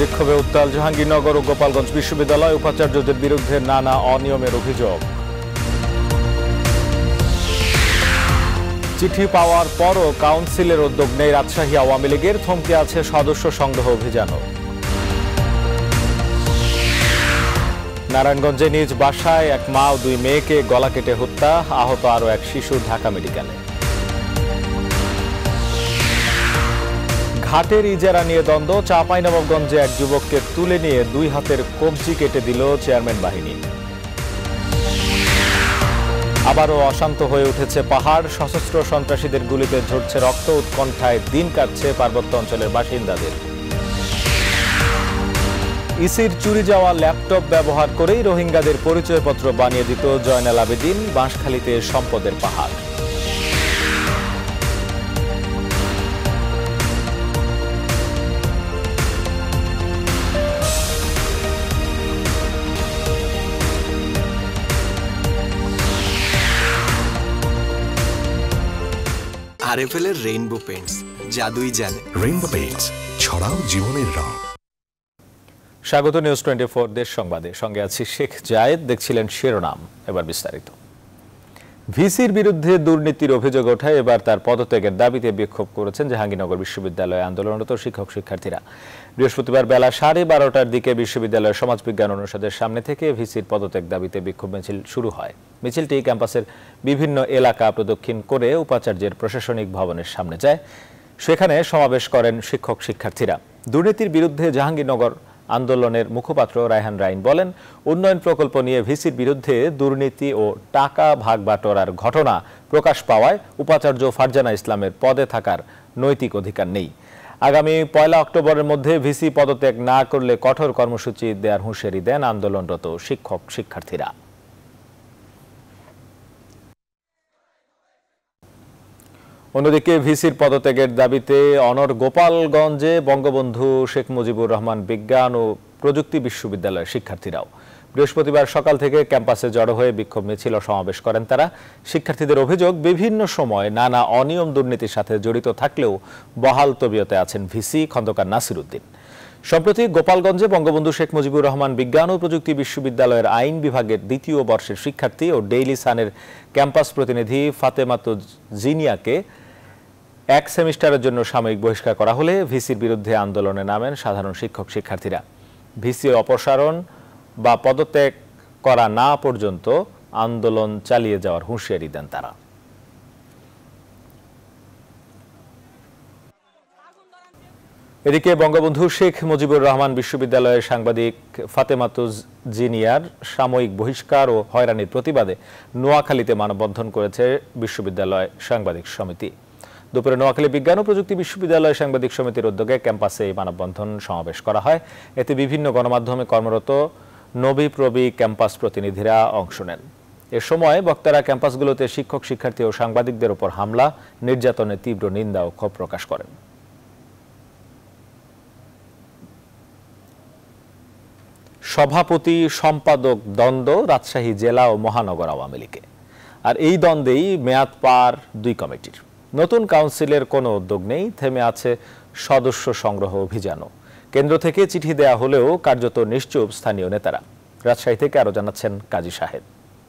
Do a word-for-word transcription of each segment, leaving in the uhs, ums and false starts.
বিক্ষোভে উত্তাল জাহাঙ্গীরনগর ও গোপালগঞ্জ বিশ্ববিদ্যালয়, উপাচার্যদের বিরুদ্ধে নানা অনিয়মের অভিযোগ। চিঠি পাওয়ার পরও কাউন্সিলের উদ্যোগ নেই রাজশাহী আওয়ামী লীগের, থমকে আছে সদস্য সংগ্রহ অভিযানও। নারায়ণগঞ্জে নিজ বাসায় এক মা ও দুই মেয়েকে গলা কেটে হত্যা, আহত আরও এক শিশু ঢাকা মেডিকেলে। ঘাটের ইজারা নিয়ে দ্বন্দ্ব, চাঁপাইনবাবগঞ্জে এক যুবককে তুলে নিয়ে দুই হাতের কবজি কেটে দিল চেয়ারম্যান বাহিনী। আবারও অশান্ত হয়ে উঠেছে পাহাড়, সশস্ত্র সন্ত্রাসীদের গুলিতে ঝরছে রক্ত, উৎকণ্ঠায় দিন কাটছে পার্বত্য অঞ্চলের বাসিন্দাদের। ইসির চুরি যাওয়া ল্যাপটপ ব্যবহার করেই রোহিঙ্গাদের পরিচয়পত্র বানিয়ে দিত জয়নাল আবেদিন, বাঁশখালীতে সম্পদের পাহাড়। আরএফএল এর রেইনবো পেইন্টস, জাদুই জানে। রেইনবো পেইন্টস, ছড়াও জীবনের রং। স্বাগত নিউজ টোয়েন্টি ফোর দেশ সংবাদে, সঙ্গে আছি শেখ জায়েদ। দেখছিলেন শিরোনাম, এবার বিস্তারিত। ভিসির বিরুদ্ধে দুর্নীতির অভিযোগ ওঠায় এবার তার পদত্যাগের দাবিতে বিক্ষোভ করেছেন জাহাঙ্গীরনগর বিশ্ববিদ্যালয়ে আন্দোলনরত শিক্ষক শিক্ষার্থীরা। বৃহস্পতিবার বেলা সাড়ে বারোটার দিকে বিশ্ববিদ্যালয়ের সমাজবিজ্ঞান অনুষদের সামনে থেকে ভিসির পদত্যাগ দাবিতে বিক্ষোভ মিছিল শুরু হয়। মিছিলটি ক্যাম্পাসের বিভিন্ন এলাকা প্রদক্ষিণ করে উপাচার্যের প্রশাসনিক ভবনের সামনে যায়। সেখানে সমাবেশ করেন শিক্ষক শিক্ষার্থীরা। দুর্নীতির বিরুদ্ধে জাহাঙ্গীরনগর আন্দোলনের মুখপাত্র রায়হান রাইন বলেন, উন্নয়ন প্রকল্প নিয়ে ভিসির বিরুদ্ধে দুর্নীতি ও টাকা ভাগ বাটোয়ারার ঘটনা প্রকাশ পাওয়ায় উপাচার্য ফারজানা ইসলামের পদে থাকার নৈতিক অধিকার নেই। আগামী পয়লা অক্টোবরের মধ্যে ভিসি পদত্যাগ না করলে কঠোর কর্মসূচি দেওয়ার হুঁশিয়ারি দেন আন্দোলনরত শিক্ষক শিক্ষার্থীরা। অন্যদিকে ভিসির পদত্যাগের দাবিতে অনর গোপালগঞ্জে বঙ্গবন্ধু শেখ মুজিবুর রহমান বিজ্ঞান ও প্রযুক্তি বিশ্ববিদ্যালয়ের শিক্ষার্থীরাও বৃহস্পতিবার সকাল থেকে ক্যাম্পাসে জড়ো হয়ে বিক্ষোভ মিছিল ও সমাবেশ করেন তারা। শিক্ষার্থীদের অভিযোগ, বিভিন্ন সময় নানা অনিয়ম দুর্নীতির সাথে জড়িত থাকলেও বহাল তবিয়তে আছেন ভিসি খন্দকার নাসির উদ্দিন। সম্প্রতি গোপালগঞ্জে বঙ্গবন্ধু শেখ মুজিবুর রহমান বিজ্ঞান ও প্রযুক্তি বিশ্ববিদ্যালয়ের আইন বিভাগের দ্বিতীয় বর্ষের শিক্ষার্থী ও ডেইলি সানের ক্যাম্পাস প্রতিনিধি ফাতেমাতু জিনিয়াকে এক সেমিস্টারের জন্য সাময়িক বহিষ্কার করা হলে ভিসির বিরুদ্ধে আন্দোলনে নামেন সাধারণ শিক্ষক শিক্ষার্থীরা। ভিসি অপসারণ বা পদত্যাগ করা না পর্যন্ত আন্দোলন চালিয়ে যাওয়ার হুঁশিয়ারি দেন তারা। এদিকে বঙ্গবন্ধু শেখ মুজিবুর রহমান বিশ্ববিদ্যালয়ের সাংবাদিক ফাতেমাতু জিনিয়ার সাময়িক বহিষ্কার ও হয়রানির প্রতিবাদে নোয়াখালীতে মানববন্ধন করেছে বিশ্ববিদ্যালয় সাংবাদিক সমিতি। দুপুরে নোয়াখালী বিজ্ঞান ও প্রযুক্তি বিশ্ববিদ্যালয় সাংবাদিক সমিতির উদ্যোগে ক্যাম্পাসে এই মানববন্ধন সমাবেশ করা হয়। এতে বিভিন্ন গণমাধ্যমে কর্মরত নবী প্রবী ক্যাম্পাস প্রতিনিধিরা অংশ নেন। এ সময় বক্তারা ক্যাম্পাসগুলোতে শিক্ষক শিক্ষার্থী ও সাংবাদিকদের উপর হামলা, নির্যাতনের তীব্র নিন্দা ও ক্ষোভ প্রকাশ করেন। সভাপতি সম্পাদক দ্বন্দ্ব রাজশাহী জেলা ও মহানগর আওয়ামী লীগে, আর এই দ্বন্দ্বেই মেয়াদ পার দুই কমিটির। নতুন কাউন্সিলের কোনো উদ্যোগ নেই, থেমে আছে সদস্য সংগ্রহ অভিযানও। কেন্দ্র থেকে চিঠি দেয়া হলেও কার্যত নিশ্চুপ স্থানীয় নেতারা। রাজশাহী থেকে আরো জানাচ্ছেন কাজী শাহেদ।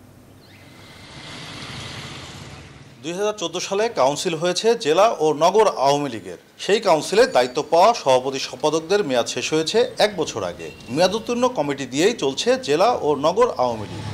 দুই হাজার চোদ্দো সালে কাউন্সিল হয়েছে জেলা ও নগর আওয়ামী লীগের। সেই কাউন্সিলে দায়িত্ব পাওয়া সভাপতি সম্পাদকদের মেয়াদ শেষ হয়েছে এক বছর আগে। মেয়াদোত্তীর্ণ কমিটি দিয়েই চলছে জেলা ও নগর আওয়ামী লীগ।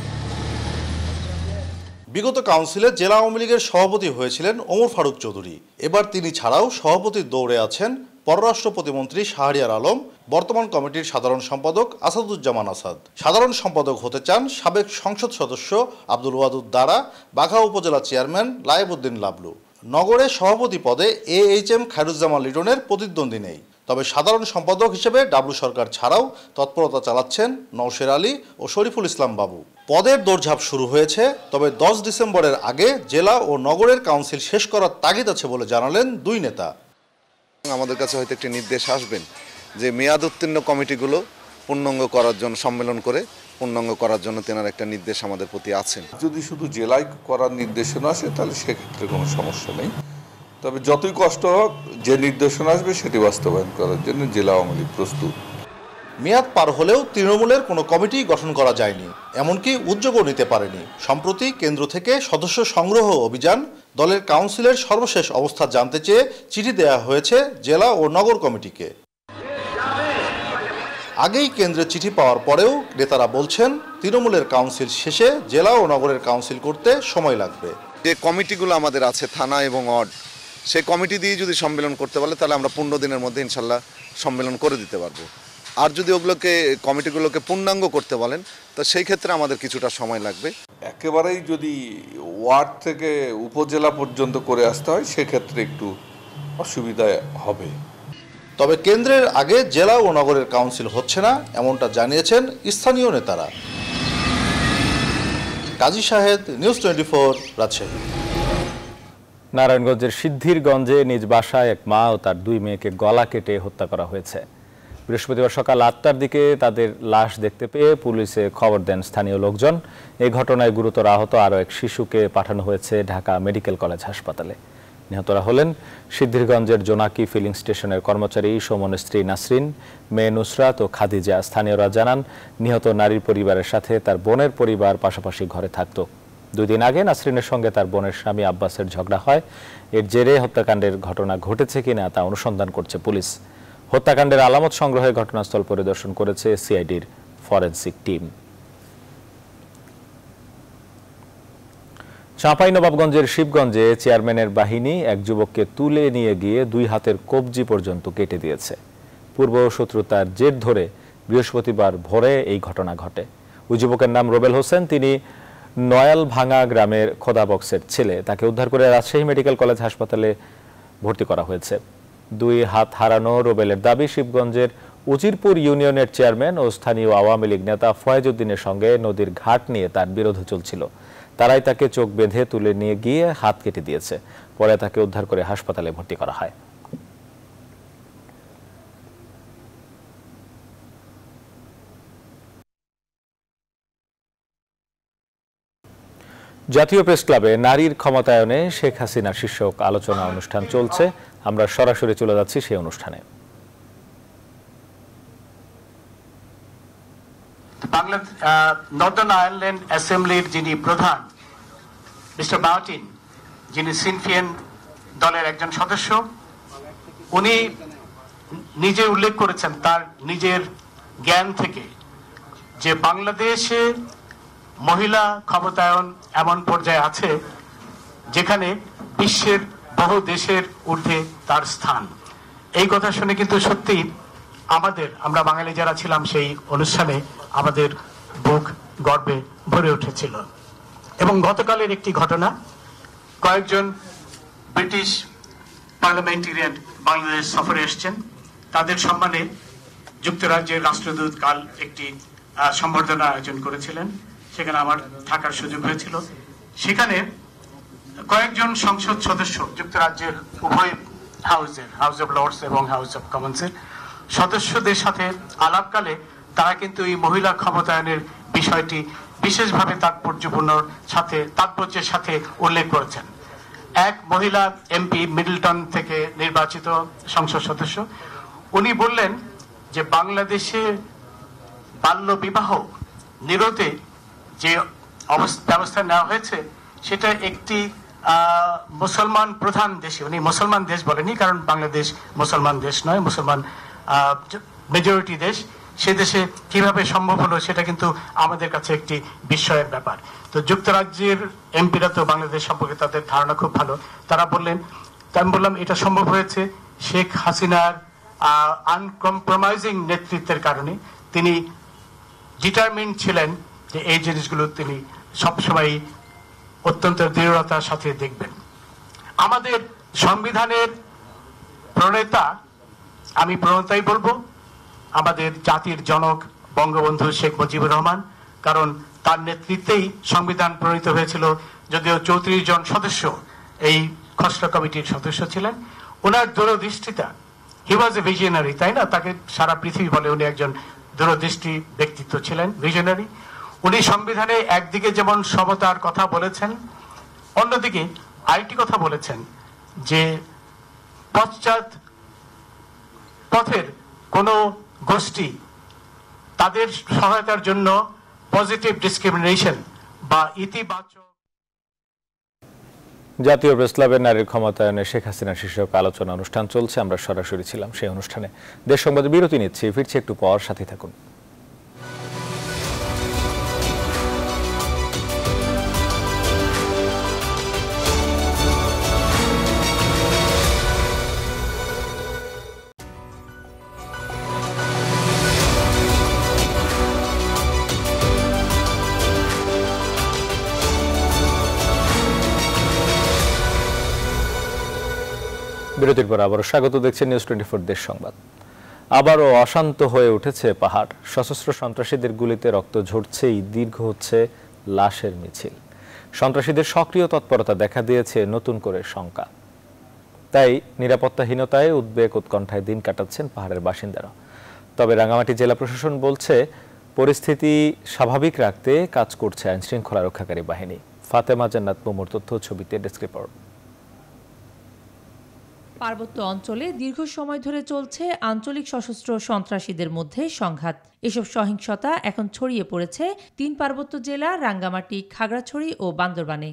বিগত কাউন্সিলে জেলা আওয়ামী লীগের সভাপতি হয়েছিলেন ওমর ফারুক চৌধুরী। এবার তিনি ছাড়াও সভাপতির দৌড়ে আছেন পররাষ্ট্র প্রতিমন্ত্রী শাহরিয়ার আলম, বর্তমান কমিটির সাধারণ সম্পাদক আসাদুজ্জামান আসাদ। সাধারণ সম্পাদক হতে চান সাবেক সংসদ সদস্য আব্দুল ওয়াদুদ দারা, বাঘা উপজেলা চেয়ারম্যান লায়েবউদ্দিন লাবলু। নগরে সভাপতি পদে এ এইচ এম খায়রুজ্জামান লিটনের প্রতিদ্বন্দ্বী নেই। তবে সাধারণ সম্পাদক হিসেবে ডাবলু সরকার ছাড়াও তৎপরতা চালাচ্ছেন নওশের আলী ও শরীফুল ইসলাম বাবু। পদের দৌড়ঝাঁপ শুরু হয়েছে, তবে দশ ডিসেম্বরের আগে জেলা ও নগরের কাউন্সিল শেষ করার তাগিদ আছে বলে জানালেন দুই নেতা। আমাদের কাছে হয়তো একটি নির্দেশ আসবেন যে মেয়াদ উত্তীর্ণ কমিটিগুলো পূর্ণাঙ্গ করার জন্য সম্মেলন করে পূর্ণাঙ্গ করার জন্য তেনার একটা নির্দেশ আমাদের প্রতি আছেন। যদি শুধু জেলায় করার নির্দেশনা আসে তাহলে সেক্ষেত্রে কোনো সমস্যা নেই, তবে যতই কষ্ট হোক যে নির্দেশনা আসবে সেটি বাস্তবায়ন করার জন্য জেলা আওয়ামী লীগ প্রস্তুত। মেয়াদ পার হলেও তৃণমূলের কোনো কমিটি গঠন করা যায়নি, এমনকি উদ্যোগও নিতে পারেনি। সম্প্রতি কেন্দ্র থেকে সদস্য সংগ্রহ অভিযান, দলের কাউন্সিলের সর্বশেষ অবস্থা জানতে চেয়ে চিঠি দেওয়া হয়েছে জেলা ও নগর কমিটিকে। আগেই কেন্দ্রের চিঠি পাওয়ার পরেও নেতারা বলছেন তৃণমূলের কাউন্সিল শেষে জেলা ও নগরের কাউন্সিল করতে সময় লাগবে। যে কমিটিগুলো আমাদের আছে থানা এবং ওয়ার্ড, সেই কমিটি দিয়ে যদি সম্মেলন করতে পারলে তাহলে আমরা পনেরো দিনের মধ্যে ইনশাল্লাহ সম্মেলন করে দিতে পারবো। আর যদি ওগুলোকে কমিটিগুলোকে পূর্ণাঙ্গ করতে বলেন তো সেই ক্ষেত্রে আমাদের কিছুটা সময় লাগবে। একেবারেই যদি ওয়ার্ড থেকে উপজেলা পর্যন্ত করে আসতে হয় সেক্ষেত্রে একটু অসুবিধা হবে। তবে কেন্দ্রের আগে জেলা ও নগরের কাউন্সিল হচ্ছে না, এমনটা জানিয়েছেন স্থানীয় নেতারা। Kazi Shahed, news twenty four, Rajshahi. নারায়ণগঞ্জের সিদ্ধিরগঞ্জে নিজ বাসায় এক মা ও তার দুই মেয়েকে গলা কেটে হত্যা করা হয়েছে। বৃহস্পতিবার সকাল আটটার দিকে তাদের লাশ দেখতে পেয়ে পুলিশে খবর দেন স্থানীয় লোকজন। এই ঘটনায় গুরুতর আহত আরও এক শিশুকে পাঠানো হয়েছে ঢাকা মেডিকেল কলেজ হাসপাতালে। নিহতরা হলেন সিদ্ধিরগঞ্জের জোনাকি ফিলিং স্টেশনের কর্মচারী সুমনের স্ত্রী নাসরিন, মেয়ে নুসরাত ও খাদিজা। স্থানীয়রা জানান, নিহত নারীর পরিবারের সাথে তার বোনের পরিবার পাশাপাশি ঘরে থাকত। দুই দিন আগে নাসরিনের সঙ্গে তার বোনের স্বামী আব্বাসের ঝগড়া হয়। এর জেরে হত্যাকাণ্ডের ঘটনা ঘটেছে কিনা তা অনুসন্ধান করছে পুলিশ। হত্যাকাণ্ডের আলামত সংগ্রহে ঘটনাস্থল পরিদর্শন করেছে সিআইডির ফরেনসিক টিম। চাঁপাইনবাবগঞ্জের শিবগঞ্জে চেয়ারম্যানের বাহিনী এক যুবককে তুলে নিয়ে গিয়ে দুই হাতের কবজি পর্যন্ত কেটে দিয়েছে। পূর্ব শত্রুতার জের ধরে বৃহস্পতিবার ভোরে এই ঘটনা ঘটে। ওই যুবকের নাম রোবেল হোসেন। তিনি নয়ালভাঙা গ্রামের খোদাবক্সের ছেলে। তাকে উদ্ধার করে রাজশাহী মেডিকেল কলেজ হাসপাতালে ভর্তি করা হয়েছে। দুই হাত হারানো রোবেলের দাবি, শিবগঞ্জের উজিরপুর ইউনিয়নের চেয়ারম্যান ও স্থানীয় আওয়ামী লীগ নেতা ফয়েজ উদ্দিনের সঙ্গে নদীর ঘাট নিয়ে তার বিরোধ চলছিল। তারাই তাকে চোখ বেঁধে তুলে নিয়ে গিয়ে হাত কেটে দিয়েছে। পরে তাকে উদ্ধার করে হাসপাতালে ভর্তি করা হয়। জাতীয় প্রেস ক্লাবে নারীর ক্ষমতায়নে শেখ হাসিনা শীর্ষক আলোচনা অনুষ্ঠান চলছে। আমরা সরাসরি চলে যাচ্ছি সেই অনুষ্ঠানে। বাংলাদেশ নর্দার্ন আয়ারল্যান্ড অ্যাসেম্বলির যিনি প্রধান মিস্টার মার্টিন, যিনি সিনফিয়েন দলের একজন সদস্য, উনি নিজে উল্লেখ করেছেন তার নিজের জ্ঞান থেকে যে বাংলাদেশে মহিলা ক্ষমতায়ন এমন পর্যায়ে আছে যেখানে বিশ্বের বহু দেশের ঊর্ধ্বে তার স্থান। এই কথা শুনে কিন্তু সত্যি আমাদের, আমরা বাঙালি যারা ছিলাম সেই অনুষ্ঠানে, আমাদের বুক গর্বে ভরে উঠেছিল। এবং গতকালের একটি ঘটনা, কয়েকজন ব্রিটিশ পার্লামেন্টেরিয়ান বাংলাদেশ সফরে এসছেন। তাদের সম্মানে যুক্তরাজ্যের রাষ্ট্রদূত কাল একটি সম্বর্ধনা আয়োজন করেছিলেন। সেখানে আমার থাকার সুযোগ হয়েছিল। সেখানে কয়েকজন সংসদ সদস্য, যুক্তরাজ্যের উভয় হাউসের, হাউস অব লর্ডস এবং হাউস অব কমন্সের সদস্যদের সাথে আলাপকালে তারা কিন্তু এই মহিলা ক্ষমতায়নের বিষয়টি বিশেষভাবে তাৎপর্যপূর্ণ সাথে তাৎপর্যের সাথে উল্লেখ করেছেন। এক মহিলা এমপি, মিডলটন থেকে নির্বাচিত সংসদ সদস্য, উনি বললেন যে বাংলাদেশে বাল্য বিবাহ নিরোধে যে ব্যবস্থা নেওয়া হয়েছে সেটা একটি মুসলমান প্রধান দেশে, উনি মুসলমান দেশ বলেনি কারণ বাংলাদেশ মুসলমান দেশ নয়, মুসলমান মেজরিটি দেশ, সে দেশে কিভাবে সম্ভব হলো সেটা কিন্তু আমাদের কাছে একটি বিস্ময়ের ব্যাপার। তো যুক্তরাজ্যের এমপিরা তো বাংলাদেশ সম্পর্কে তাদের ধারণা খুব ভালো। তারা বললেন, আমি বললাম এটা সম্ভব হয়েছে শেখ হাসিনার আনকম্প্রোমাইজিং নেতৃত্বের কারণে। তিনি ডিটারমিন্ড ছিলেন যে এই জিনিসগুলো তিনি সবসময় অত্যন্ত দৃঢ়তার সাথে দেখবেন। আমাদের সংবিধানের প্রণেতা, আমি প্রণেতাই বলবো, আমাদের জাতির জনক বঙ্গবন্ধু শেখ মুজিবুর রহমান, কারণ তার নেতৃত্বেই সংবিধান প্রণীত হয়েছিল। যদিও চৌত্রিশ জন সদস্য এই খসড়া কমিটির সদস্য ছিলেন, ওনার দূরদৃষ্টিতা, হি ওয়াজ এ ভিশনারি, তাই না? তাকে সারা পৃথিবী বলে উনি একজন দূরদৃষ্টি ব্যক্তিত্ব ছিলেন, ভিশনারি। উনি সংবিধানে একদিকে যেমন সমতার কথা বলেছেন, অন্যদিকে আরেকটি কথা বলেছেন যে পশ্চাৎ পথের কোনো গোষ্ঠী তাদের সহায়তার জন্য পজিটিভ ডিসক্রিমিনেশন বা ইতিবাচক। জাতীয় প্রেস ক্লাবের নারীর ক্ষমতায়নে শেখ হাসিনা শীর্ষক আলোচনা অনুষ্ঠান চলছে। আমরা সরাসরি ছিলাম সেই অনুষ্ঠানে। দেশ সংবাদে বিরতি নিচ্ছি, ফিরছি একটু পর, সাথে থাকুন। বিরতির পর আবারও স্বাগত, দেখছেন নিউজ টোয়েন্টি ফোর দেশ সংবাদ। আবারও অশান্ত হয়ে উঠেছে পাহাড়। সশস্ত্র সন্ত্রাসীদের গুলিতে রক্ত ঝরছেই দীর্ঘ হচ্ছে লাশের মিছিল। সন্ত্রাসীদের সক্রিয় তৎপরতা দেখা দিয়েছে নতুন করে শঙ্কা। তাই নিরাপত্তাহীনতায় উদ্বেগ উৎকণ্ঠায় দিন কাটাচ্ছেন পাহাড়ের বাসিন্দারা। তবে রাঙ্গামাটি জেলা প্রশাসন বলছে পরিস্থিতি স্বাভাবিক রাখতে কাজ করছে আইন শৃঙ্খলা রক্ষাকারী বাহিনী। ফাতেমা জান্নাত মুমুর তথ্য ছবিতে ডেস্ক রিপোর্ট। পার্বত্য অঞ্চলে দীর্ঘ সময় ধরে চলছে আঞ্চলিক সশস্ত্র সন্ত্রাসীদের মধ্যে সংঘাত। এসব সহিংসতা এখন ছড়িয়ে পড়েছে তিন পার্বত্য জেলা রাঙ্গামাটি, খাগড়াছড়ি ও বান্দরবানে।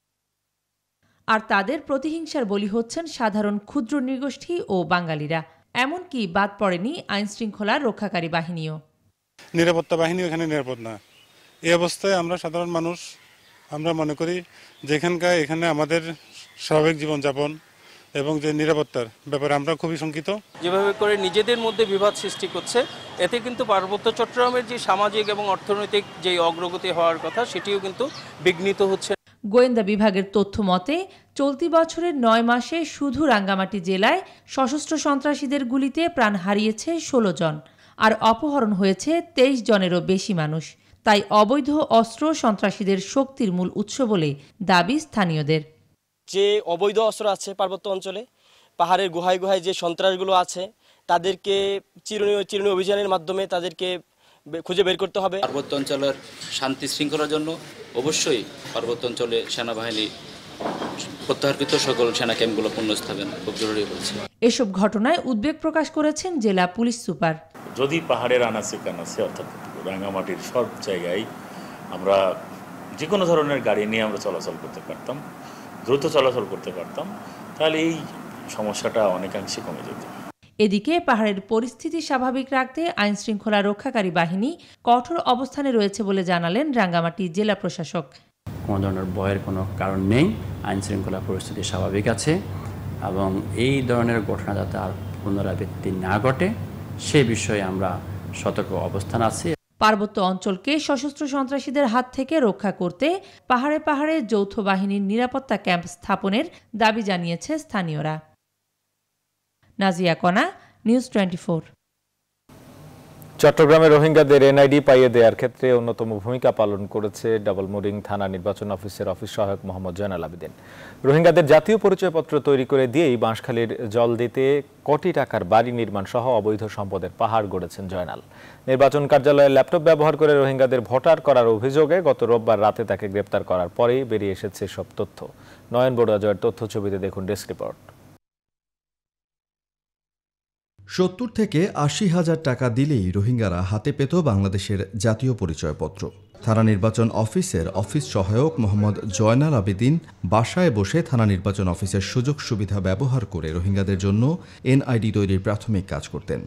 আর তাদের প্রতিহিংসার বলি হচ্ছেন সাধারণ ক্ষুদ্র নৃগোষ্ঠী ও বাঙালিরা। এমনকি বাদ পড়েনি আইন শৃঙ্খলা রক্ষাকারী বাহিনীও। নিরাপত্তা বাহিনী এখানে নিরাপদ না। এই অবস্থায় আমরা সাধারণ মানুষ আমরা মনে করি যেখানকার এখানে আমাদের স্বাভাবিক জীবনযাপন এবং যে নিরাপত্তার ব্যাপারে আমরা খুবই শঙ্কিত। যেভাবে করে নিজেদের মধ্যে বিবাদ সৃষ্টি করছে, এতে কিন্তু পার্বত্য চট্টগ্রামের যে সামাজিক এবং অর্থনৈতিক যে অগ্রগতি হওয়ার কথা সেটিও কিন্তু বিঘ্নিত হচ্ছে। গোয়েন্দা বিভাগের তথ্য মতে চলতি বছরের নয় মাসে শুধু রাঙ্গামাটি জেলায় সশস্ত্র সন্ত্রাসীদের গুলিতে প্রাণ হারিয়েছে ষোলো জন, আর অপহরণ হয়েছে তেইশ জনেরও বেশি মানুষ। তাই অবৈধ অস্ত্র সন্ত্রাসীদের শক্তির মূল উৎস বলে দাবি স্থানীয়দের। যে অবৈধ অস্ত্র আছে পার্বত্য অঞ্চলে, পাহাড়ের গুহায় গুহায় যে সন্ত্রাসগুলো আছে, তাদেরকে চিরুনি চিরুনি অভিযানের মাধ্যমে তাদেরকে খুঁজে বের করতে হবে। পার্বত্য অঞ্চলের শান্তি শৃঙ্খলার জন্য অবশ্যই পার্বত্য অঞ্চলে সেনাবাহিনী প্রত্যাহারকৃত সকল সেনা ক্যাম্পগুলো পুনঃস্থাপন খুব জরুরি হয়েছে। এসব ঘটনায় উদ্বেগ প্রকাশ করেছেন জেলা পুলিশ সুপার। যদি পাহাড়ের আনাচে কানাচে অর্থাৎ রাঙ্গামাটির সব জায়গায় আমরা যে কোনো ধরনের গাড়ি নিয়ে আমরা চলাচল করতে পারতাম, দ্রুত চলাচল করতে পারতাম, তাহলে এই সমস্যাটা অনেকাংশে কমে যেত। এদিকে পাহাড়ের পরিস্থিতি স্বাভাবিক রাখতে আইন শৃঙ্খলা রক্ষাকারী বাহিনী কঠোর অবস্থানে রয়েছে বলে জানালেন রাঙ্গামাটি জেলা প্রশাসক। কোনো ধরনের ভয়ের কোনো কারণ নেই, আইন শৃঙ্খলা পরিস্থিতি স্বাভাবিক আছে এবং এই ধরনের ঘটনা যাতে আর পুনরাবৃত্তি না ঘটে সে বিষয়ে আমরা সতর্ক অবস্থান আছি। পার্বত্য অঞ্চলকে সশস্ত্র সন্ত্রাসীদের হাত থেকে রক্ষা করতে পাহাড়ে পাহাড়ে যৌথ বাহিনীর নিরাপত্তা ক্যাম্প স্থাপনের দাবি জানিয়েছে স্থানীয়রা। নাজিয়া কণা, নিউজ টোয়েন্টি ফোর। চট্টগ্রামে রোহিঙ্গাদের এনআইডি পাইয়ে দেওয়ার ক্ষেত্রে অন্যতম ভূমিকা পালন করেছে ডাবলমুরিং থানা নির্বাচন অফিসের অফিস সহায়ক মোহাম্মদ জয়নাল আবেদিন। রোহিঙ্গাদের জাতীয় পরিচয়পত্র তৈরি করে দিয়েই বাঁশখালীর জল দিতে কোটি টাকার বাড়ি নির্মাণ সহ অবৈধ সম্পদের পাহাড় গড়েছেন জয়নাল। নির্বাচন কার্যালয়ে ল্যাপটপ ব্যবহার করে রোহিঙ্গাদের ভোটার করার অভিযোগে গত রোববার রাতে তাকে গ্রেপ্তার করার পরেই বেরিয়ে এসেছে সব তথ্য। নয়ন বড়ুয়া জয়ের তথ্য ছবিতে দেখুন ডেস্ক রিপোর্ট। সত্তর থেকে আশি হাজার টাকা দিলেই রোহিঙ্গারা হাতে পেত বাংলাদেশের জাতীয় পরিচয়পত্র। থানা নির্বাচন অফিসের অফিস সহায়ক মোহাম্মদ জয়নাল আবেদিন বাসায় বসে থানা নির্বাচন অফিসের সুযোগ সুবিধা ব্যবহার করে রোহিঙ্গাদের জন্য এনআইডি তৈরির প্রাথমিক কাজ করতেন।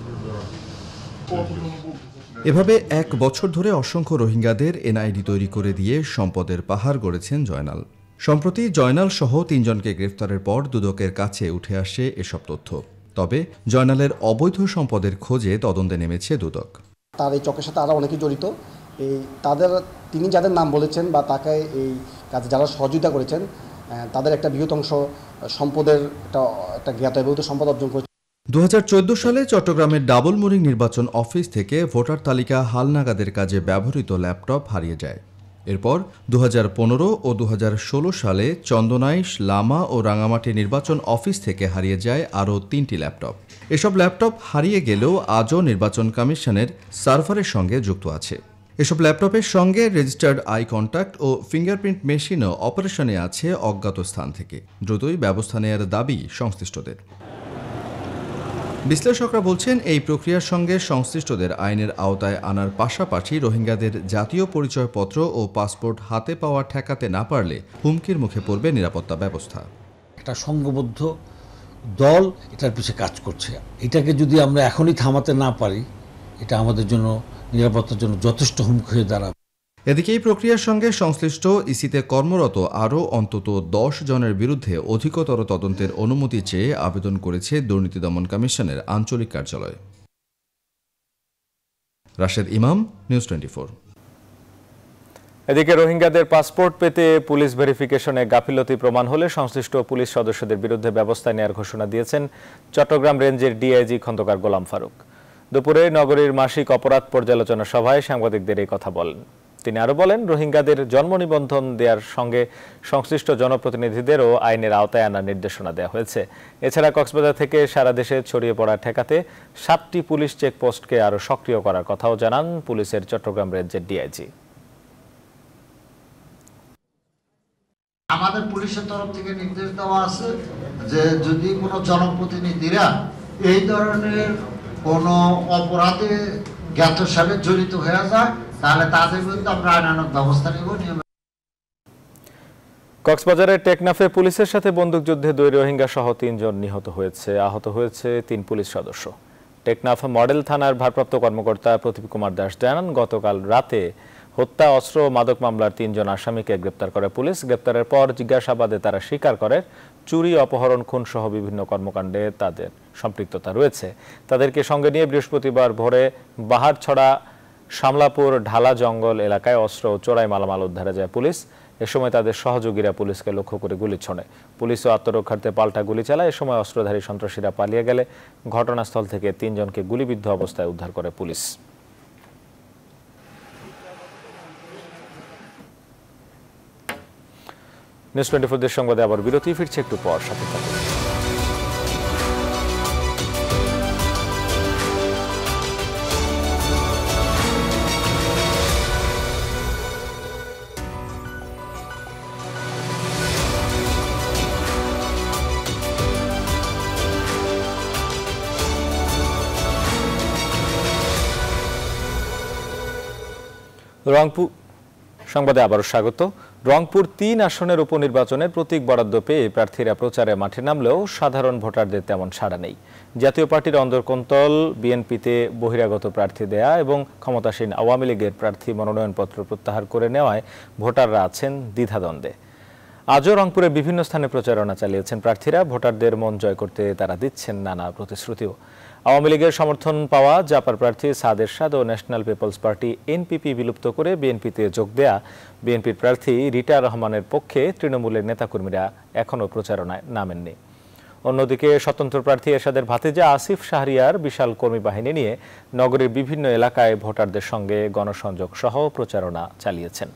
এভাবে এক বছর ধরে অসংখ্য রোহিঙ্গাদের এনআইডি তৈরি করে দিয়ে সম্পদের পাহাড় গড়েছেন জয়নাল। সম্প্রতি জয়নাল সহ তিনজনকে গ্রেফতারের পর দুদকের কাছে উঠে আসে এসব তথ্য। তবে জয়নালের অবৈধ সম্পদের খোঁজে তদন্তে নেমেছে দুদক। তার এই চক্রের সাথে আরও অনেকে জড়িত। এই তাদের তিনি যাদের নাম বলেছেন বা তাকে এই কাজে যারা সহযোগিতা করেছেন তাদের একটা বৃহৎ অংশ সম্পদের একটা একটা জ্ঞাত বৈধ সম্পদ অর্জন করেছে। দু হাজার চোদ্দ সালে চট্টগ্রামের ডাবলমুরিং নির্বাচন অফিস থেকে ভোটার তালিকা হালনাগাদের কাজে ব্যবহৃত ল্যাপটপ হারিয়ে যায়। এরপর দু হাজার পনেরো ও দু হাজার ষোলো সালে চন্দনাইশ, লামা ও রাঙামাটি নির্বাচন অফিস থেকে হারিয়ে যায় আরও তিনটি ল্যাপটপ। এসব ল্যাপটপ হারিয়ে গেলেও আজও নির্বাচন কমিশনের সার্ভারের সঙ্গে যুক্ত আছে। এসব ল্যাপটপের সঙ্গে রেজিস্টার্ড আই কন্ট্যাক্ট ও ফিঙ্গারপ্রিন্ট মেশিনও অপারেশনে আছে অজ্ঞাত স্থান থেকে। দ্রুতই ব্যবস্থা নেওয়ার দাবি সংশ্লিষ্টদের। বিশ্লেষকরা বলছেন এই প্রক্রিয়ার সঙ্গে সংশ্লিষ্টদের আইনের আওতায় আনার পাশাপাশি রোহিঙ্গাদের জাতীয় পরিচয়পত্র ও পাসপোর্ট হাতে পাওয়া ঠেকাতে না পারলে হুমকির মুখে পড়বে নিরাপত্তা ব্যবস্থা। একটা সংঘবদ্ধ দল এটার পিছিয়ে কাজ করছে, এটাকে যদি আমরা এখনই থামাতে না পারি এটা আমাদের জন্য নিরাপত্তার জন্য যথেষ্ট হুমকি হয়ে দাঁড়াবে। এদিকে এই প্রক্রিয়ার সঙ্গে সংশ্লিষ্ট ইসিতে কর্মরত আরও অন্তত দশ জনের বিরুদ্ধে অধিকতর তদন্তের অনুমতি চেয়ে আবেদন করেছে দুর্নীতি দমন কমিশনের আঞ্চলিক কার্যালয়। রাশেদ ইমাম, নিউজ টোয়েন্টি ফোর। এদিকে রোহিঙ্গাদের পাসপোর্ট পেতে পুলিশ ভেরিফিকেশনে গাফিলতি প্রমাণ হলে সংশ্লিষ্ট পুলিশ সদস্যদের বিরুদ্ধে ব্যবস্থা নেওয়ার ঘোষণা দিয়েছেন চট্টগ্রাম রেঞ্জের ডিআইজি খন্দকার গোলাম ফারুক। দুপুরে নগরীর মাসিক অপরাধ পর্যালোচনা সভায় সাংবাদিকদের এই কথা বলেন। তিনি আরো বলেন, রোহিঙ্গাদের জন্ম নিবন্ধন দেওয়ার সঙ্গে সংশ্লিষ্ট জনপ্রতিনিধিদেরও আইনের আওতায় আনার নির্দেশনা দেওয়া হয়েছে। এছাড়া কক্সবাজার থেকে সারা দেশে ছড়িয়ে পড়া ঠেকাতে সাতটি পুলিশ চেকপোস্টকে আরো সক্রিয় করার কথাও জানান পুলিশের চট্টগ্রাম রেঞ্জের ডিআইজি। আমাদের পুলিশের তরফ থেকে নির্দেশ দেওয়া আছে যে যদি কোনো জনপ্রতিনিধিরা এই ধরনের কোনো অপরাধে জ্ঞাতসারে জড়িত হয়ে যায় তাহলে তাদের বিরুদ্ধে আমরা আইনানুগ ব্যবস্থা নেব। কক্সবাজারের টেকনাফে পুলিশের সাথে বন্দুকযুদ্ধে দুই রোহিঙ্গা সহ তিনজন নিহত হয়েছে, আহত হয়েছে তিন পুলিশ সদস্য। টেকনাফ মডেল থানার ভারপ্রাপ্ত কর্মকর্তা প্রদীপ কুমার দাস জানান, গতকাল রাতে হত্যা, অস্ত্র ও মাদক মামলার তিনজন আসামিকে গ্রেপ্তার করে পুলিশ। গ্রেপ্তারের পর জিজ্ঞাসাবাদে তারা স্বীকার করে চুরি, অপহরণ, খুন সহ বিভিন্ন কর্মকাণ্ডে তাদের সম্পৃক্ততা রয়েছে। তাদেরকে সঙ্গে নিয়ে বৃহস্পতিবার ভোরে বাহারছড়া শামলাপুর ঢালা জঙ্গল এলাকায় অস্ত্র ও চোরাই মালামাল উদ্ধারে যায় পুলিশ। এ সময় তাদের সহযোগীরা পুলিশকে লক্ষ্য করে গুলি ছোড়ে। পুলিশও আত্মরক্ষার্থে পাল্টা গুলি চালায়। এ সময় অস্ত্রধারী সন্ত্রাসীরা পালিয়ে গেলে ঘটনাস্থল থেকে তিনজনকে গুলিবিদ্ধ অবস্থায় উদ্ধার করে পুলিশ। নিউজ টোয়েন্টি ফোর দেশ সংবাদে আবার বিরতি, ফিরছে একটু পর, সাথে থাকুন। রংপুর সংবাদে আবারও স্বাগত। রংপুর তিন আসনের উপনির্বাচনের প্রতীক বরাদ্দ পেয়ে প্রার্থীরা প্রচারে মাঠে নামলেও সাধারণ ভোটারদের তেমন সাড়া নেই। জাতীয় পার্টির অন্দরকন্তল, বিএনপিতে বহিরাগত প্রার্থী দেয়া এবং ক্ষমতাসীন আওয়ামী লীগের প্রার্থী মনোনয়নপত্র প্রত্যাহার করে নেওয়ায় ভোটাররা আছেন দ্বিধাদ্বন্দ্বে। আজও রংপুরে বিভিন্ন স্থানে প্রচারণা চালিয়েছেন প্রার্থীরা। ভোটারদের মন জয় করতে তারা দিচ্ছেন নানা প্রতিশ্রুতিও। আওয়ামী লীগের সমর্থন পাওয়া জাপার প্রার্থী সাদ এরশাদ ও ন্যাশনাল পিপলস পার্টি এনপিপি বিলুপ্ত করে বিএনপিতে যোগ দেয়া বিএনপির প্রার্থী রিটা রহমানের পক্ষে তৃণমূলের নেতাকর্মীরা এখনও প্রচারণায় নামেননি। অন্যদিকে স্বতন্ত্র প্রার্থী এরশাদের ভাতিজা আসিফ শাহরিয়ার বিশাল কর্মী বাহিনী নিয়ে নগরের বিভিন্ন এলাকায় ভোটারদের সঙ্গে গণসংযোগ সহ প্রচারণা চালিয়েছেন।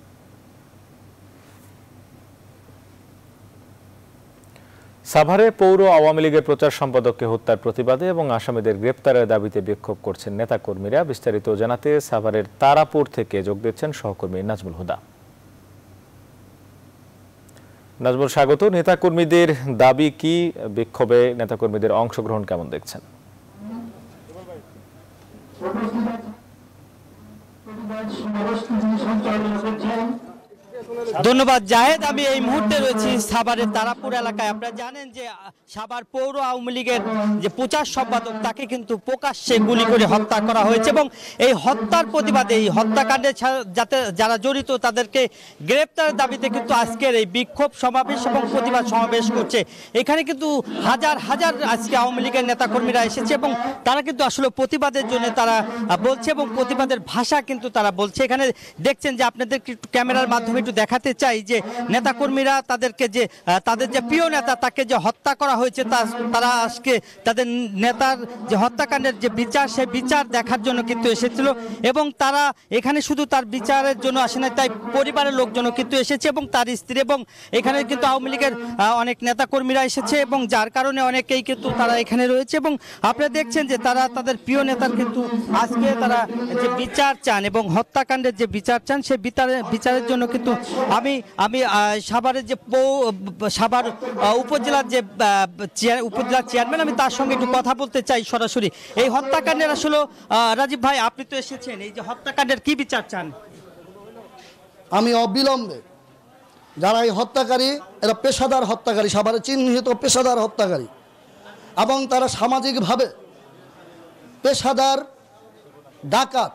সাভারে পৌর আওয়ামী লীগের প্রচার সম্পাদককে হত্যার প্রতিবাদে এবং আসামিদের গ্রেপ্তারের দাবিতে বিক্ষোভ করছেন নেতাকর্মীরা। বিস্তারিত জানাতে সাভারের তারাপুর থেকে যোগ দিচ্ছেন সহকর্মী নাজমুল হুদা। নাজমুল, স্বাগত। নেতাকর্মীদের দাবি কি? বিক্ষোভে নেতাকর্মীদের অংশগ্রহণ কেমন দেখছেন? ধন্যবাদ জাহেদ। আমি এই মুহূর্তে রয়েছি সাভারের তারাপুর এলাকায়। আপনারা জানেন যে সাভার পৌর আওয়ামী লীগের যে প্রচার সম্পাদক তাকে কিন্তু প্রকাশ্যে গুলি করে হত্যা করা হয়েছে এবং এই হত্যার প্রতিবাদে, এই হত্যাকাণ্ডে যাতে যারা জড়িত তাদেরকে গ্রেপ্তারের দাবিতে কিন্তু আজকের এই বিক্ষোভ সমাবেশ এবং প্রতিবাদ সমাবেশ করছে। এখানে কিন্তু হাজার হাজার আজকে আওয়ামী লীগের নেতাকর্মীরা এসেছে এবং তারা কিন্তু আসলে প্রতিবাদের জন্য তারা বলছে এবং প্রতিবাদের ভাষা কিন্তু তারা বলছে। এখানে দেখছেন যে আপনাদের ক্যামেরার মাধ্যমে একটু দেখাতে চাই যে নেতাকর্মীরা তাদেরকে যে তাদের যে প্রিয় নেতা তাকে যে হত্যা করা হয়েছে তা তারা আজকে তাদের নেতার যে হত্যাকাণ্ডের যে বিচার সেই বিচার দেখার জন্য কিন্তু এসেছিল এবং তারা এখানে শুধু তার বিচারের জন্য আসে না, তাই পরিবারের লোকজনও কিন্তু এসেছে এবং তার স্ত্রী এবং এখানে কিন্তু আওয়ামী লীগের অনেক নেতাকর্মীরা এসেছে এবং যার কারণে অনেকেই কিন্তু তারা এখানে রয়েছে এবং আপনারা দেখছেন যে তারা তাদের প্রিয় নেতার কিন্তু আজকে তারা যে বিচার চান এবং হত্যাকাণ্ডের যে বিচার চান সেই বিচারের বিচারের জন্য কিন্তু আমি আমি সাভারের যে পৌ সাভার উপজেলার যে উপজেলার চেয়ারম্যান আমি তার সঙ্গে একটু কথা বলতে চাই সরাসরি। এই হত্যাকাণ্ডের আসলে রাজীব ভাই আপনি তো এসেছেন, এই যে হত্যাকাণ্ডের কি বিচার চান? আমি অবিলম্বে যারা এই হত্যাকারী, এরা পেশাদার হত্যাকারী, সাভারে চিহ্নিত পেশাদার হত্যাকারী, এবং তারা সামাজিকভাবে পেশাদার ডাকাত।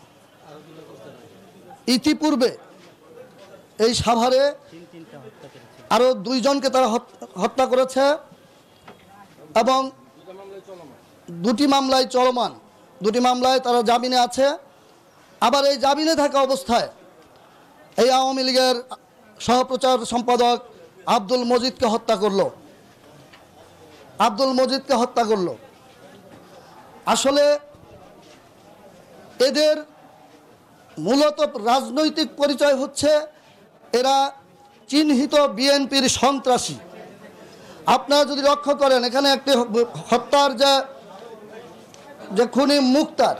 ইতিপূর্বে এই সাভারে আরও দুইজনকে তারা হত্যা করেছে এবং দুটি মামলায় চলমান, দুটি মামলায় তারা জামিনে আছে। আবার এই জামিনে থাকা অবস্থায় এই আওয়ামী লীগের সহপ্রচার সম্পাদক আব্দুল মজিদকে হত্যা করলো আব্দুল মজিদকে হত্যা করলো আসলে এদের মূলত রাজনৈতিক পরিচয় হচ্ছে এরা চিহ্নিত বিএনপির সন্ত্রাসী। আপনারা যদি লক্ষ্য করেন, এখানে একটি হত্যার যে যে খুনি মুক্তার।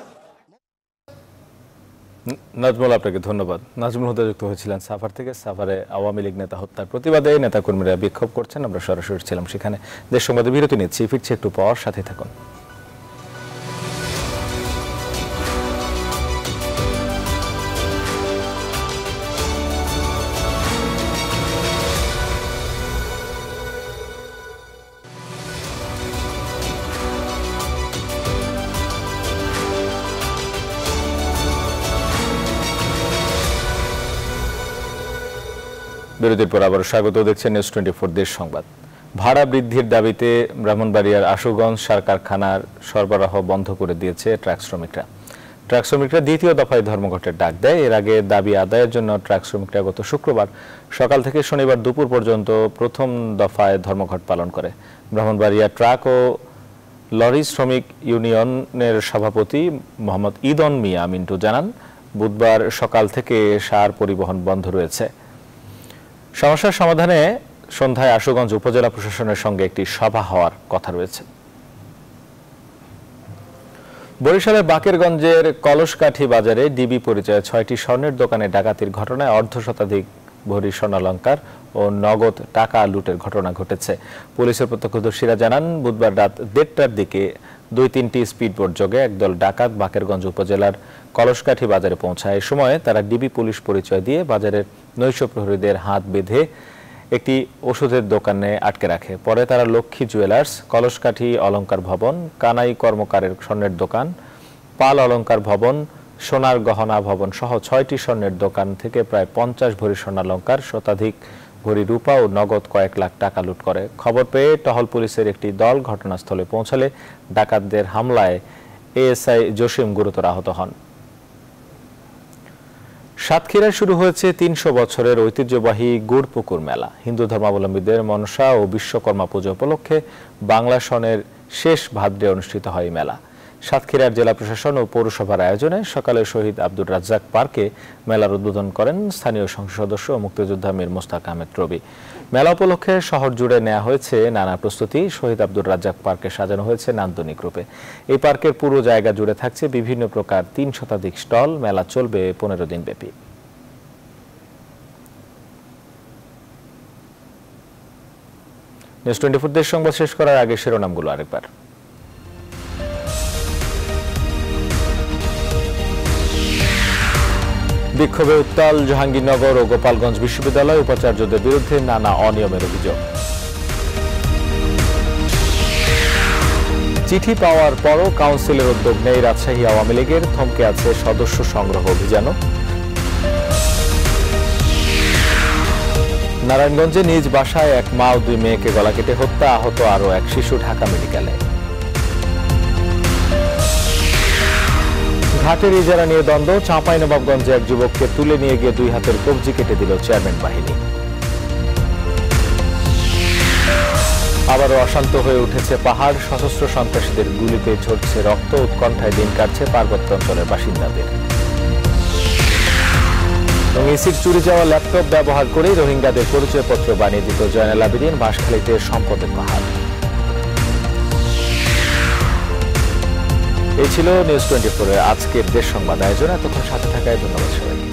নাজমুল, আপনাকে ধন্যবাদ। নাজমুল হুদা যুক্ত হয়েছিলেন সাভার থেকে। সাভারে আওয়ামী লীগ নেতা হত্যার প্রতিবাদে নেতাকর্মীরা বিক্ষোভ করছেন, আমরা সরাসরি ছিলাম সেখানে। দেশ সংবাদে বিরতি নিচ্ছি, ফিরছি একটু পর, সাথে থাকুন। বিরতির পর আবার স্বাগত, দেখছেন নিউজ টোয়েন্টি ফোর দেশ সংবাদ। ভাড়া বৃদ্ধির দাবিতে ব্রাহ্মণবাড়িয়ার আশুগঞ্জ সার কারখানার সরবরাহ বন্ধ করে দিয়েছে ট্রাক শ্রমিকরা। ট্রাক শ্রমিকরা দ্বিতীয় দফায় ধর্মঘটের ডাক দেয়। এর আগে দাবি আদায়ের জন্য ট্রাক শ্রমিকরা গত শুক্রবার সকাল থেকে শনিবার দুপুর পর্যন্ত প্রথম দফায় ধর্মঘট পালন করে। ব্রাহ্মণবাড়িয়া ট্রাক ও লরি শ্রমিক ইউনিয়নের সভাপতি মোহাম্মদ ঈদন মিয়া মিন্টু জানান, বুধবার সকাল থেকে সার পরিবহন বন্ধ রয়েছে। সমস্যার সমাধানে সন্ধ্যায় আশুগঞ্জ উপজেলা প্রশাসনের সঙ্গে একটি সভা হওয়ার কথা রয়েছে। বরিশালের বাকেরগঞ্জের কলসকাঠি বাজারে ডিবি পরিচয়ে ছয়টি স্বর্ণের দোকানে ডাকাতির ঘটনায় অর্ধ শতাধিক ভরি স্বর্ণালংকার ও নগদ টাকা লুটের ঘটনা ঘটেছে। পুলিশের প্রত্যক্ষদর্শীরা জানান, বুধবার রাত দেড়টার দিকে দুই তিনটি স্পিডবোট যোগে একদল ডাকাত বাকেরগঞ্জ উপজেলার কলসকাঠি বাজারে পৌঁছায়। এ সময় তারা ডিবি পুলিশ পরিচয় দিয়ে বাজারের নৈশ প্রহরীদের হাত বেঁধে একটি ওষুধের দোকানে আটকে রাখে। পরে তারা লক্ষ্মী জুয়েলার্স, কলসকাঠি অলংকার ভবন, কানাই কর্মকারের স্বর্ণের দোকান, পাল অলংকার ভবন, সোনার গহনা ভবন সহ ছয়টি স্বর্ণের দোকান থেকে প্রায় পঞ্চাশ ভরি স্বর্ণালংকার, শতাধিক ভরি রূপা ও নগদ কয়েক লাখ টাকা লুট করে। খবর পেয়ে টহল পুলিশের একটি দল ঘটনাস্থলে পৌঁছালে ডাকাতদের হামলায় এএসআই জসিম গুরুতর আহত হন। সাতক্ষীরায় শুরু হয়েছে তিনশো বছরের ঐতিহ্যবাহী গুড়পুকুর মেলা। হিন্দু ধর্মাবলম্বীদের মনসা ও বিশ্বকর্মা পুজো উপলক্ষে বাংলা সনের শেষ ভাদ্রে অনুষ্ঠিত হয় মেলা। সাতক্ষীরার জেলা প্রশাসন ও পৌরসভার আয়োজনে সকালে শহীদ আব্দুর রাজ্জাক পার্কে মেলার উদ্বোধন করেন স্থানীয় সংসদ সদস্য ও মুক্তিযোদ্ধা মীর মোস্তাক আহমেদ রবি। মেলা উপলক্ষে শহর জুড়ে নেওয়া হয়েছে নানা প্রস্তুতি। শহীদ আব্দুর রাজ্জাক পার্কে সাজানো হয়েছে নান্দনিক রূপে। এই পার্কের পুরো জায়গা জুড়ে থাকছে বিভিন্ন প্রকার তিন শতাধিক স্টল। মেলা চলবে পনেরো দিন ব্যাপী। নিউজ টোয়েন্টি ফোর দেশ সংবাদ শেষ করার আগে শিরোনামগুলো আরেকবার। বিক্ষোভে উত্তাল জাহাঙ্গীরনগর ও গোপালগঞ্জ বিশ্ববিদ্যালয়, উপাচার্যদের বিরুদ্ধে নানা অনিয়মের অভিযোগ। চিঠি পাওয়ার পরও কাউন্সিলের উদ্যোগ নেই রাজশাহী আওয়ামী লীগের, থমকে আছে সদস্য সংগ্রহ অভিযানও। নারায়ণগঞ্জে নিজ বাসায় এক মা ও দুই মেয়েকে গলা কেটে হত্যা, আহত আরও এক শিশু ঢাকা মেডিকেলে। ঘাটের ইজারা নিয়ে দ্বন্দ্ব, চাঁপাইনবাবগঞ্জে এক যুবককে তুলে নিয়ে গিয়ে দুই হাতের কবজি কেটে দিল চেয়ারম্যান বাহিনী। আবারও অশান্ত হয়ে উঠেছে পাহাড়, সশস্ত্র সন্ত্রাসীদের গুলিতে ঝরছে রক্ত, উৎকণ্ঠায় দিন কাটছে পার্বত্য অঞ্চলের বাসিন্দাদের। ইসির চুরি যাওয়া ল্যাপটপ ব্যবহার করেই রোহিঙ্গাদের পরিচয়পত্র বানিয়ে দিত জয়নাল আবেদিন, বাঁশখালীতে সম্পদের পাহাড়। এই ছিল নিউজ টোয়েন্টি ফোর এর আজকের দেশ সংবাদ আয়োজন। এতক্ষণ সাথে থাকায় ধন্যবাদ সবাই।